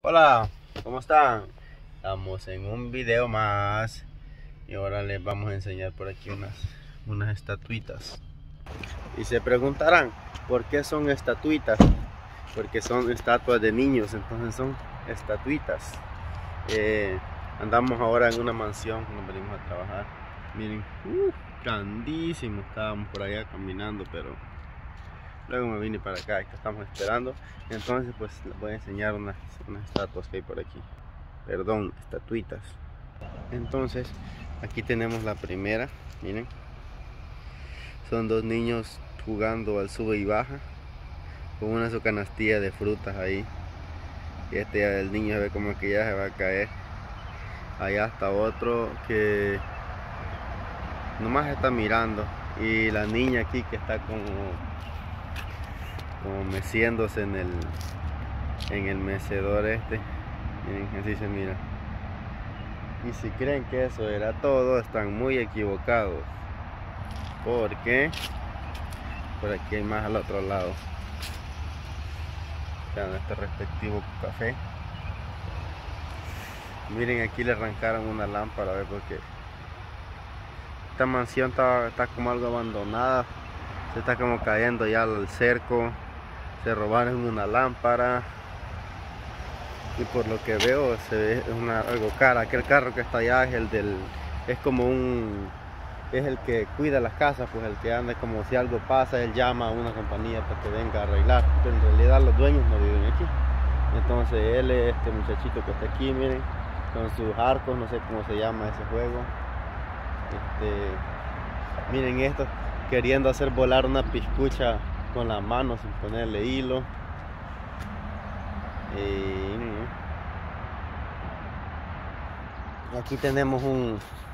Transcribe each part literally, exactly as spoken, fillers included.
Hola, ¿cómo están? Estamos en un video más y ahora les vamos a enseñar por aquí unas, unas estatuitas. Y se preguntarán, ¿por qué son estatuitas? Porque son estatuas de niños, entonces son estatuitas. Eh, andamos ahora en una mansión, nos venimos a trabajar. Miren, uh, grandísimo, estábamos por allá caminando, pero luego me vine para acá, que estamos esperando. Entonces pues les voy a enseñar unas, unas estatuas que hay por aquí. Perdón, estatuitas. Entonces aquí tenemos la primera. Miren, son dos niños jugando al sube y baja con una su canastilla de frutas ahí. Y este el niño se ve como que ya se va a caer. Allá está otro que nomás está mirando. Y la niña aquí que está como como meciéndose en el en el mecedor este. Miren, así se mira. Y si creen que eso era todo, están muy equivocados, porque por aquí hay más al otro lado. Vean este respectivo café. Miren, aquí le arrancaron una lámpara, a ver, porque esta mansión está, está como algo abandonada, se está como cayendo ya el cerco. Se robaron una lámpara y por lo que veo se ve una, algo cara. Aquel carro que está allá es el del, es como un, es el que cuida las casas, pues el que anda como si algo pasa, él llama a una compañía para que venga a arreglar, pero en realidad los dueños no viven aquí. Entonces él es este muchachito que está aquí, miren, con sus arcos, no sé cómo se llama ese juego. Este, miren esto, queriendo hacer volar una piscucha con la mano sin ponerle hilo. Y aquí tenemos un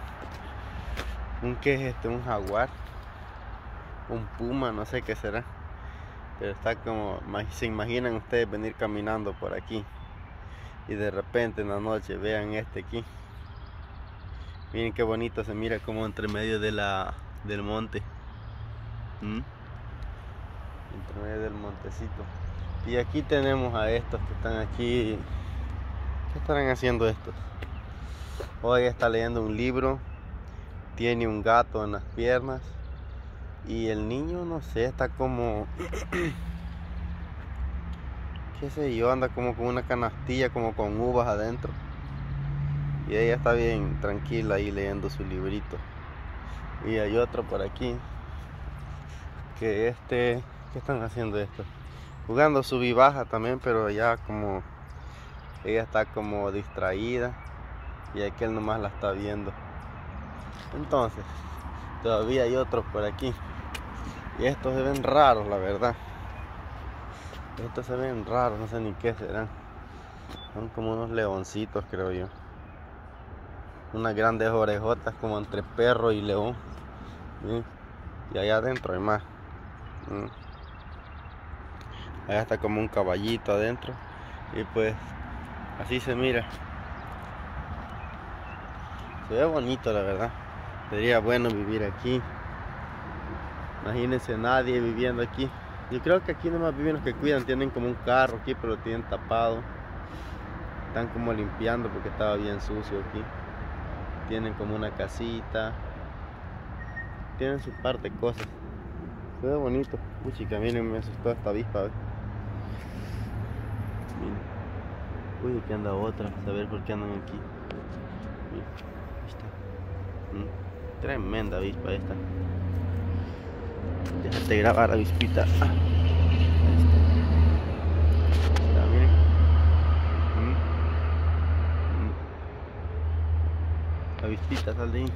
un que es este, un jaguar, un puma, no sé qué será, pero está como, se imaginan ustedes venir caminando por aquí y de repente en la noche vean este aquí. Miren qué bonito se mira, como entre medio de la del monte. ¿Mm? Entre medio del montecito. Y aquí tenemos a estos que están aquí. ¿Qué estarán haciendo estos? Hoy está leyendo un libro, tiene un gato en las piernas y el niño, no sé, está como qué sé yo, anda como con una canastilla como con uvas adentro y ella está bien tranquila ahí leyendo su librito. Y hay otro por aquí que este, ¿qué están haciendo estos? Jugando sub y baja también, pero ya como ella está como distraída y aquel nomás la está viendo. Entonces todavía hay otros por aquí y estos se ven raros, la verdad. Estos se ven raros, no sé ni qué serán. Son como unos leoncitos, creo yo. Unas grandes orejotas como entre perro y león. ¿Sí? Y allá adentro hay más. ¿Sí? Allá está como un caballito adentro. Y pues así se mira. Se ve bonito, la verdad. Sería bueno vivir aquí. Imagínense nadie viviendo aquí. Yo creo que aquí nomás viven los que cuidan. Tienen como un carro aquí, pero lo tienen tapado. Están como limpiando porque estaba bien sucio aquí. Tienen como una casita. Tienen su parte de cosas. Se ve bonito. Puchica, miren, me asustó esta avispa. ¿Ves? Miren. Uy, aquí anda otra. A ver por qué andan aquí. Miren. Ahí está. ¿Mm? Tremenda avispa esta. Déjate grabar, avispita. Ah. Ahí está. Ahí está, miren. ¿Mm? ¿Mm? Avispita, sal de ahí.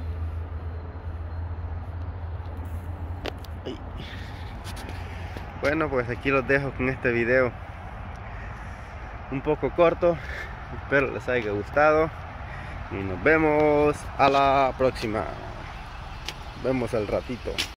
Ay. Bueno, pues aquí los dejo con este video un poco corto. Espero les haya gustado y nos vemos a la próxima. Nos vemos al ratito.